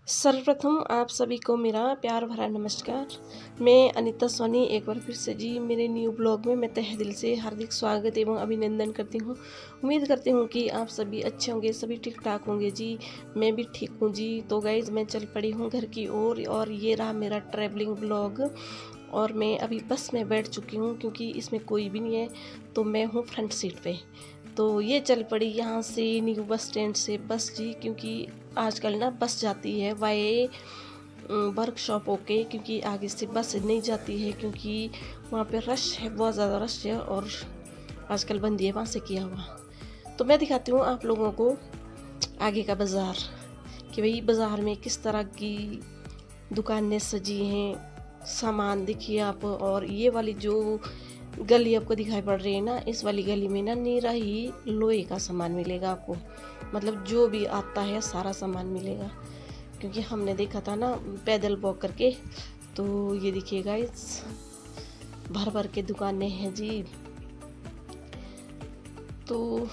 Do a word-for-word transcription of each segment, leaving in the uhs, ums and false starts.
सर्वप्रथम आप सभी को मेरा प्यार भरा नमस्कार। मैं अनीता सोनी एक बार फिर से जी मेरे न्यू ब्लॉग में मैं तहे दिल से हार्दिक स्वागत एवं अभिनंदन करती हूँ। उम्मीद करती हूँ कि आप सभी अच्छे होंगे, सभी ठीक ठाक होंगे जी। मैं भी ठीक हूँ जी। तो गाइज़ मैं चल पड़ी हूँ घर की ओर और, और ये रहा मेरा ट्रैवलिंग ब्लॉग। और मैं अभी बस में बैठ चुकी हूँ क्योंकि इसमें कोई भी नहीं है, तो मैं हूँ फ्रंट सीट पे। तो ये चल पड़ी यहाँ से न्यू बस स्टैंड से बस जी, क्योंकि आजकल ना बस जाती है वाए वर्कशॉप होके, क्योंकि आगे से बस नहीं जाती है क्योंकि वहाँ पे रश है, बहुत ज़्यादा रश है और आजकल बंद है वहाँ से किया हुआ। तो मैं दिखाती हूँ आप लोगों को आगे का बाज़ार कि भाई बाज़ार में किस तरह की दुकानें सजी हैं, सामान देखिए आप। और ये वाली जो गली आपको दिखाई पड़ रही है ना, इस वाली गली में ना नीरा ही लोहे का सामान मिलेगा आपको, मतलब जो भी आता है सारा सामान मिलेगा, क्योंकि हमने देखा था ना पैदल वॉक करके। तो ये देखिएगा इस भर भर के दुकानें हैं जी। तो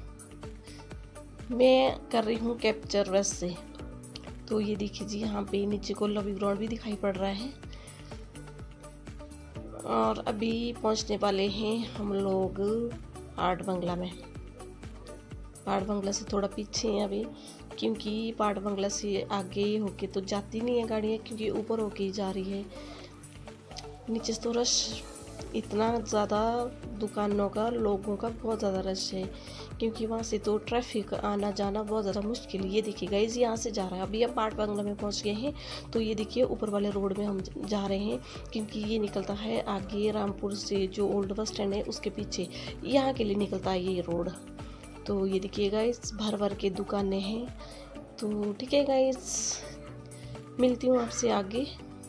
मैं कर रही हूँ कैप्चर बस से। तो ये देखिए जी, यहाँ पे नीचे को लवी ग्राउंड भी दिखाई पड़ रहा है। और अभी पहुंचने वाले हैं हम लोग पार्ट बंगला में। पार्ट बंगला से थोड़ा पीछे हैं अभी, क्योंकि पार्ट बंगला से आगे होके तो जाती नहीं है गाड़ियाँ, क्योंकि ऊपर होके ही जा रही है। नीचे तो रश इतना ज़्यादा, दुकानों का, लोगों का बहुत ज़्यादा रश है, क्योंकि वहाँ से तो ट्रैफिक आना जाना बहुत ज़्यादा मुश्किल। ये देखिए गाइस, यहाँ से जा रहा है। अभी हम पार्ट बंगला में पहुँच गए हैं। तो ये देखिए ऊपर वाले रोड में हम जा रहे हैं, क्योंकि ये निकलता है आगे रामपुर से, जो ओल्ड बस स्टैंड है उसके पीछे, यहाँ के लिए निकलता है ये रोड। तो ये देखिए गाइस, भर भर के दुकानें हैं। तो ठीक है गाइस, मिलती हूँ आपसे आगे।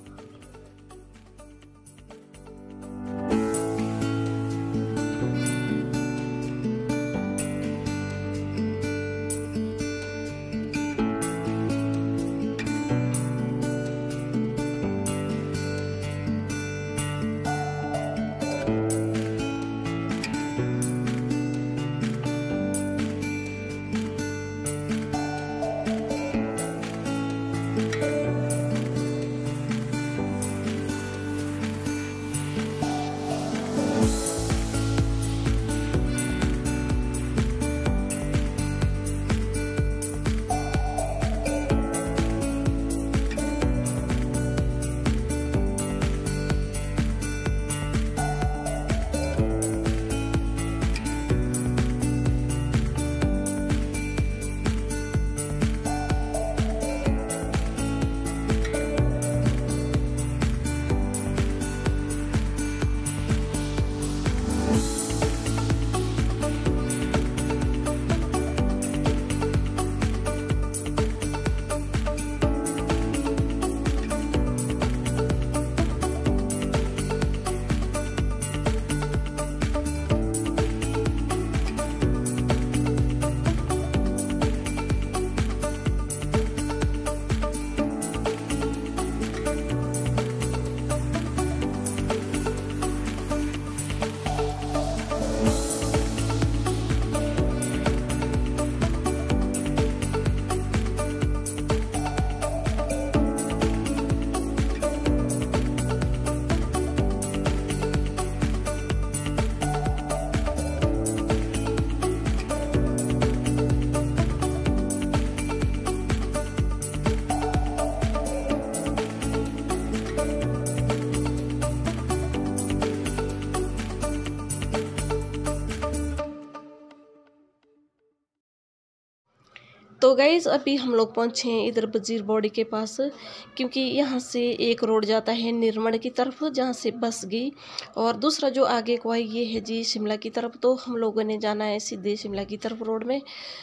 तो गाइज़ अभी हम लोग पहुँचे हैं इधर वजीर बॉडी के पास, क्योंकि यहाँ से एक रोड जाता है निर्मण की तरफ जहाँ से बस गई, और दूसरा जो आगे को है ये है जी शिमला की तरफ। तो हम लोगों ने जाना है सीधे शिमला की तरफ रोड में।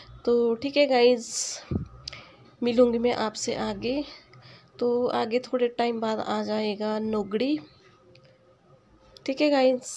तो ठीक है गाइज़, मिलूँगी मैं आपसे आगे। तो आगे थोड़े टाइम बाद आ जाएगा नोगड़ी। ठीक है गाइज़।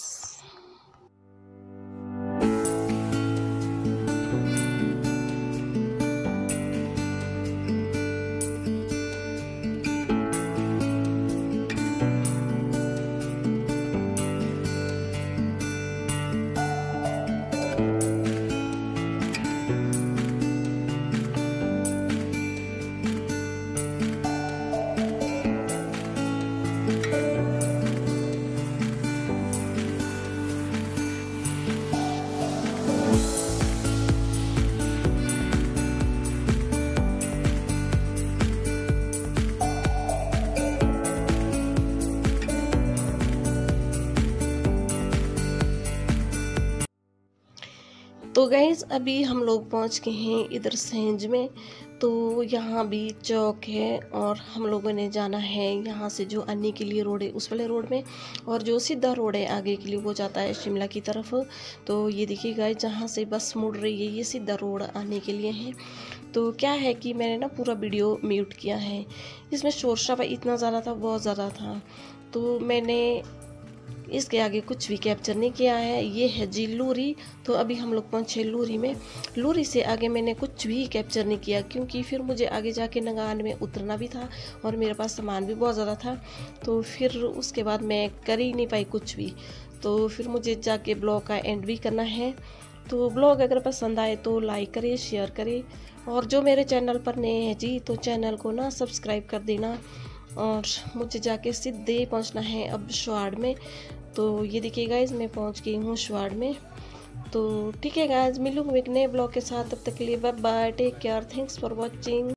तो गाइज़ अभी हम लोग पहुंच गए हैं इधर सेंज में। तो यहाँ भी चौक है और हम लोगों ने जाना है यहाँ से जो आने के लिए रोड है उस वाले रोड में, और जो सीधा रोड है आगे के लिए वो जाता है शिमला की तरफ। तो ये देखिए गाइस जहाँ से बस मुड़ रही है ये सीधा रोड आने के लिए है। तो क्या है कि मैंने ना पूरा वीडियो म्यूट किया है, इसमें शोर शराबा इतना ज़्यादा था, बहुत ज़्यादा था, तो मैंने इसके आगे कुछ भी कैप्चर नहीं किया है। ये है जी लूरी। तो अभी हम लोग पहुँचे लूरी में। लूरी से आगे मैंने कुछ भी कैप्चर नहीं किया क्योंकि फिर मुझे आगे जाके नगान में उतरना भी था और मेरे पास सामान भी बहुत ज़्यादा था, तो फिर उसके बाद मैं कर ही नहीं पाई कुछ भी। तो फिर मुझे जाके ब्लॉग का एंड भी करना है। तो ब्लॉग अगर पसंद आए तो लाइक करें, शेयर करें, और जो मेरे चैनल पर नए हैं जी तो चैनल को ना सब्सक्राइब कर देना। और मुझे जाके सीधे पहुंचना है अब शवाड़ में। तो ये देखिए गाइज मैं पहुंच गई हूँ शवाड़ में। तो ठीक है गाइज, मिलूंगी एक नए ब्लॉग के साथ, तब तक के लिए bye bye, take care, thanks for watching.